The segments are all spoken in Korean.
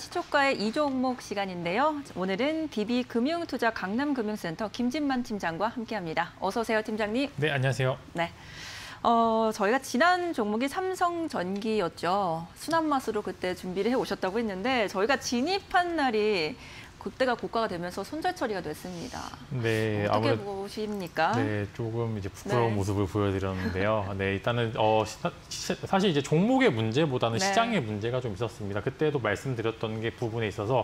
시초가의 이종목 시간인데요. 오늘은 DB금융투자 강남금융센터 김진만 팀장과 함께합니다. 어서 오세요, 팀장님. 네, 안녕하세요. 네. 저희가 지난 종목이 삼성전기였죠. 순환맛으로 그때 준비를 해오셨다고 했는데 저희가 진입한 날이 그때가 고가가 되면서 손절 처리가 됐습니다. 네, 어떻게 보십니까? 네, 조금 이제 부끄러운 네. 모습을 보여드렸는데요. 네, 일단은 사실 이제 종목의 문제보다는 네. 시장의 문제가 좀 있었습니다. 그때도 말씀드렸던 게 부분에 있어서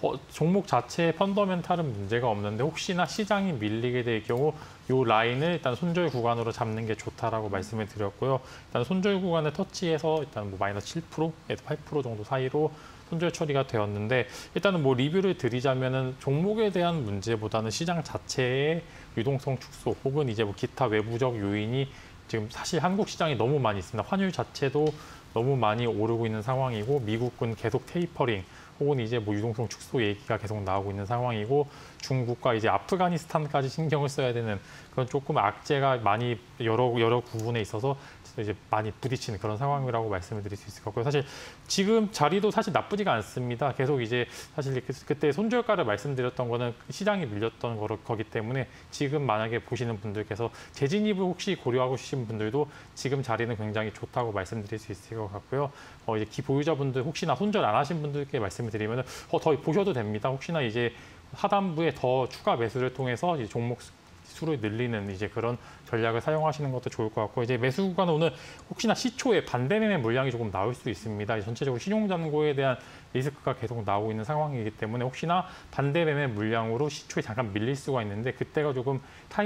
종목 자체의 펀더멘탈은 문제가 없는데 혹시나 시장이 밀리게 될 경우 이 라인을 일단 손절 구간으로 잡는 게 좋다라고 말씀을 드렸고요. 일단 손절 구간을 터치해서 일단 뭐 마이너스 7%에서 8% 정도 사이로 손절 처리가 되었는데 일단은 뭐 리뷰를 드리자면은 종목에 대한 문제보다는 시장 자체의 유동성 축소 혹은 이제 뭐 기타 외부적 요인이 지금 사실 한국 시장이 너무 많이 있습니다. 환율 자체도 너무 많이 오르고 있는 상황이고 미국은 계속 테이퍼링 혹은 이제 뭐 유동성 축소 얘기가 계속 나오고 있는 상황이고 중국과 이제 아프가니스탄까지 신경을 써야 되는 그런 조금 악재가 많이 여러 부분에 있어서 이제 많이 부딪히는 그런 상황이라고 말씀을 드릴 수 있을 것 같고요. 사실 지금 자리도 사실 나쁘지가 않습니다. 계속 이제 사실 그때 손절가를 말씀드렸던 거는 시장이 밀렸던 거기 때문에 지금 만약에 보시는 분들께서 재진입을 혹시 고려하고 계신 분들도 지금 자리는 굉장히 좋다고 말씀드릴 수 있을 것 같고요. 이제 보유자분들 혹시나 손절 안 하신 분들께 말씀을 드리면 더 보셔도 됩니다. 혹시나 이제 하단부에 더 추가 매수를 통해서 이제 종목 수를 늘리는 이제 그런 전략을 사용하시는 것도 좋을 것 같고 이제 매수 구간은 오늘 혹시나 시초에 반대 매매 물량이 조금 나올 수 있습니다. 전체적으로 신용잔고에 대한 리스크가 계속 나오고 있는 상황이기 때문에 혹시나 반대 매매 물량으로 시초에 잠깐 밀릴 수가 있는데 그때가 조금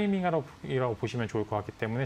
타이밍이라고 보시면 좋을 것 같기 때문에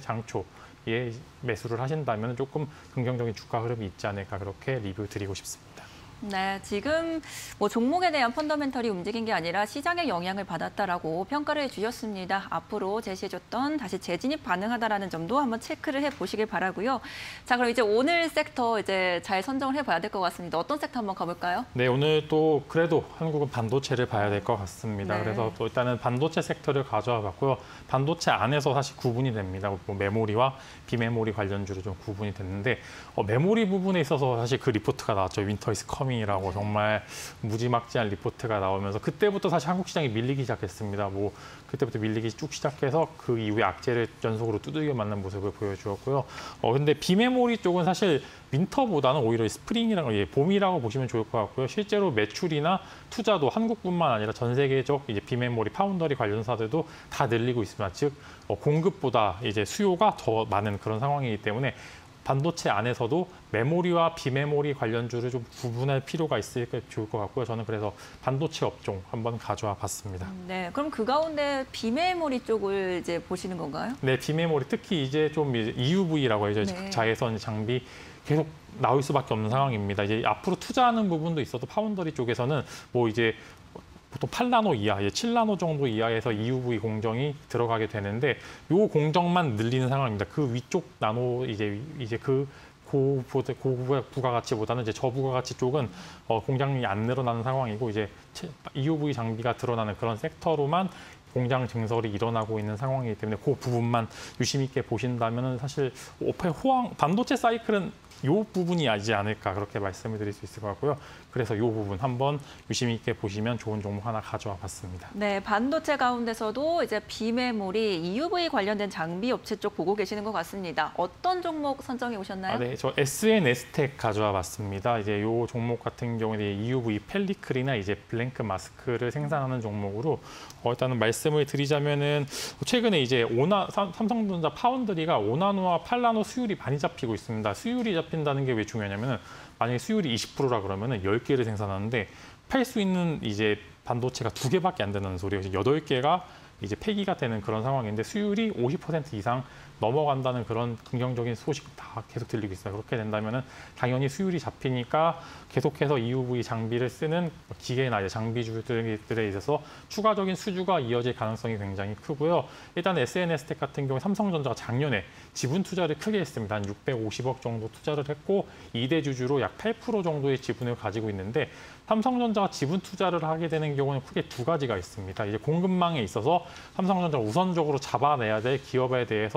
장초에 매수를 하신다면 조금 긍정적인 주가 흐름이 있지 않을까 그렇게 리뷰 드리고 싶습니다. 네, 지금 뭐 종목에 대한 펀더멘털이 움직인 게 아니라 시장의 영향을 받았다라고 평가를 해주셨습니다. 앞으로 제시해줬던 다시 재진입 가능하다라는 점도 한번 체크를 해보시길 바라고요. 자, 그럼 이제 오늘 섹터 이제 잘 선정을 해봐야 될 것 같습니다. 어떤 섹터 한번 가볼까요? 네, 오늘 또 그래도 한국은 반도체를 봐야 될 것 같습니다. 네. 그래서 또 일단은 반도체 섹터를 가져와 봤고요. 반도체 안에서 사실 구분이 됩니다. 뭐 메모리와 비메모리 관련주로 좀 구분이 됐는데 메모리 부분에 있어서 사실 그 리포트가 나왔죠. 윈터 이즈 커밍이라고 정말 무지막지한 리포트가 나오면서 그때부터 사실 한국 시장이 밀리기 시작했습니다. 뭐 그때부터 밀리기 쭉 시작해서 그 이후에 악재를 연속으로 두들겨 맞는 모습을 보여주었고요. 근데 비메모리 쪽은 사실 윈터보다는 오히려 스프링이라고 봄이라고 보시면 좋을 것 같고요. 실제로 매출이나 투자도 한국뿐만 아니라 전 세계적 이제 비메모리 파운더리 관련사들도 다 늘리고 있습니다. 즉 공급보다 이제 수요가 더 많은 그런 상황이기 때문에 반도체 안에서도 메모리와 비메모리 관련주를 좀 구분할 필요가 있으니까 좋을 것 같고요. 저는 그래서 반도체 업종 한번 가져와 봤습니다. 네, 그럼 그 가운데 비메모리 쪽을 이제 보시는 건가요? 네, 비메모리 특히 이제 좀 EUV라고 해서 네. 자외선 장비 계속 나올 수밖에 없는 상황입니다. 이제 앞으로 투자하는 부분도 있어도 파운더리 쪽에서는 뭐 이제 보통 8나노 이하, 7나노 정도 이하에서 EUV 공정이 들어가게 되는데 요 공정만 늘리는 상황입니다. 그 위쪽 나노 이제 그 부가가치보다는 이제 저부가가치 쪽은 공장이 안 늘어나는 상황이고 이제 EUV 장비가 드러나는 그런 섹터로만 공장 증설이 일어나고 있는 상황이기 때문에 그 부분만 유심 있게 보신다면 사실 반도체 사이클은 이 부분이 아니지 않을까 그렇게 말씀을 드릴 수 있을 것 같고요. 그래서 이 부분 한번 유심 있게 보시면 좋은 종목 하나 가져와 봤습니다. 네, 반도체 가운데서도 이제 비메모리, EUV 관련된 장비 업체 쪽 보고 계시는 것 같습니다. 어떤 종목 선정해 오셨나요? 네, 저 SNS텍 가져와 봤습니다. 이제 이 종목 같은 경우는 EUV 펠리클이나 이제 블랭크 마스크를 생산하는 종목으로 일단은 말씀을 드리자면은 최근에 이제 삼성전자 파운드리가 5나노와 8나노 수율이 많이 잡히고 있습니다. 수율이 잡힌다는 게 왜 중요하냐면은 만약에 수율이 20%라 그러면은 10개를 생산하는데 팔 수 있는 이제 반도체가 2개밖에 안 되는 소리예요. 8개가 이제 폐기가 되는 그런 상황인데 수율이 50% 이상 넘어간다는 그런 긍정적인 소식 다 계속 들리고 있어요. 그렇게 된다면은 당연히 수율이 잡히니까 계속해서 EUV 장비를 쓰는 기계나 이제 장비주들에 있어서 추가적인 수주가 이어질 가능성이 굉장히 크고요. 일단 SNS텍 같은 경우에 삼성전자가 작년에 지분 투자를 크게 했습니다. 한 650억 정도 투자를 했고 2대 주주로 약 8% 정도의 지분을 가지고 있는데 삼성전자가 지분 투자를 하게 되는 경우는 크게 두 가지가 있습니다. 이제 공급망에 있어서 삼성전자가 우선적으로 잡아내야 될 기업에 대해서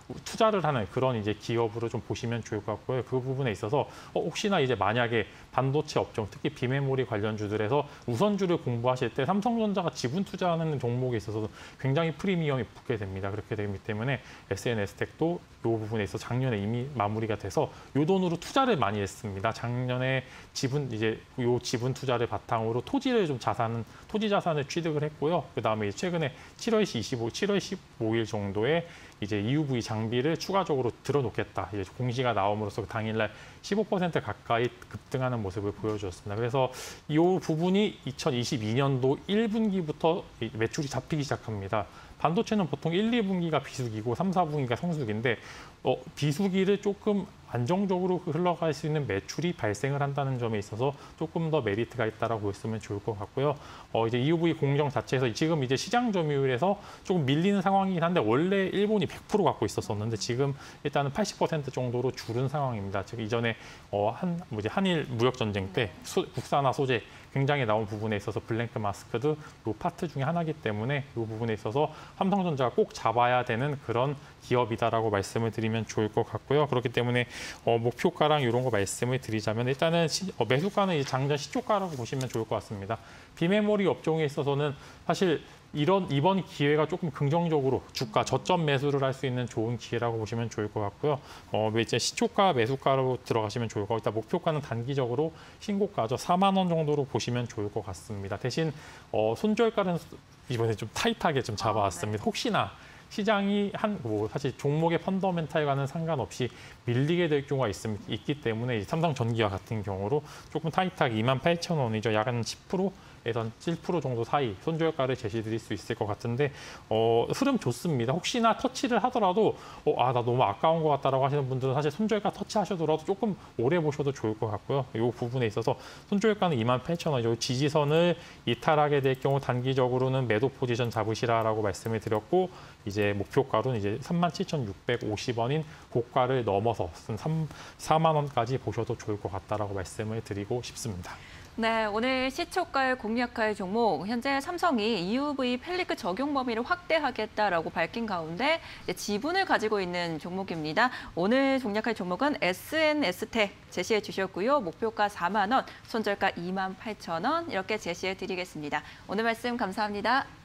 투자를 하는 그런 이제 기업으로 좀 보시면 좋을 것 같고요. 그 부분에 있어서 혹시나 이제 만약에 반도체 업종, 특히 비메모리 관련주들에서 우선주를 공부하실 때 삼성전자가 지분 투자하는 종목에 있어서 굉장히 프리미엄이 붙게 됩니다. 그렇게 되기 때문에 SNS텍도 이 부분에 있어서 작년에 이미 마무리가 돼서 이 돈으로 투자를 많이 했습니다. 작년에 요 지분 투자를 바탕으로 토지 자산을 취득을 했고요. 그다음에 최근에 7월 15일 정도에 이제 EUV 장비를 추가적으로 들어놓겠다. 이제 공시가 나옴으로써 당일날 15% 가까이 급등하는 모습을 보여주었습니다. 그래서 이 부분이 2022년도 1분기부터 매출이 잡히기 시작합니다. 반도체는 보통 1, 2분기가 비수기고 3, 4분기가 성수기인데 비수기를 조금 안정적으로 흘러갈 수 있는 매출이 발생을 한다는 점에 있어서 조금 더 메리트가 있다라고 보시면 좋을 것 같고요. 이제 EUV 공정 자체에서 지금 이제 시장 점유율에서 조금 밀리는 상황이긴 한데 원래 일본이 100% 갖고 있었었는데 지금 일단은 80% 정도로 줄은 상황입니다. 즉 이전에 한일 무역 전쟁 때 국산화 소재 굉장히 나온 부분에 있어서 블랭크 마스크도 이 파트 중에 하나이기 때문에 이 부분에 있어서 삼성전자가 꼭 잡아야 되는 그런 기업이다라고 말씀을 드리면 좋을 것 같고요. 그렇기 때문에 목표가랑 이런 거 말씀을 드리자면 일단은 매수가는 이제 장전 시초가라고 보시면 좋을 것 같습니다. 비메모리 업종에 있어서는 사실 이번 기회가 조금 긍정적으로 주가 저점 매수를 할 수 있는 좋은 기회라고 보시면 좋을 것 같고요. 이제 시초가 매수가로 들어가시면 좋을 것 같다. 목표가는 단기적으로 신고가죠. 4만 원 정도로 보시면 좋을 것 같습니다. 대신 손절가는 이번에 좀 타이트하게 좀 잡아왔습니다. 혹시나 시장이 사실 종목의 펀더멘탈과는 상관없이 밀리게 될 경우가 있기 때문에 삼성전기와 같은 경우로 조금 타이트하게 28,000원이죠. 약 한 10%에서 7% 정도 사이 손절가를 제시드릴 수 있을 것 같은데 흐름 좋습니다. 혹시나 터치를 하더라도 나 너무 아까운 것 같다라고 하시는 분들은 사실 손절가 터치하셔더라도 조금 오래 보셔도 좋을 것 같고요. 이 부분에 있어서 손절가는 28,000원이죠. 지지선을 이탈하게 될 경우 단기적으로는 매도 포지션 잡으시라라고 말씀을 드렸고 이제 목표가로는 이제 37,650원인 고가를 넘어서 4만 원까지 보셔도 좋을 것 같다라고 말씀을 드리고 싶습니다. 네, 오늘 시초가를 공략할 종목, 현재 삼성이 EUV 펠리크 적용 범위를 확대하겠다라고 밝힌 가운데 지분을 가지고 있는 종목입니다. 오늘 공략할 종목은 SNS텍 제시해 주셨고요. 목표가 4만 원, 손절가 28,000원 이렇게 제시해 드리겠습니다. 오늘 말씀 감사합니다.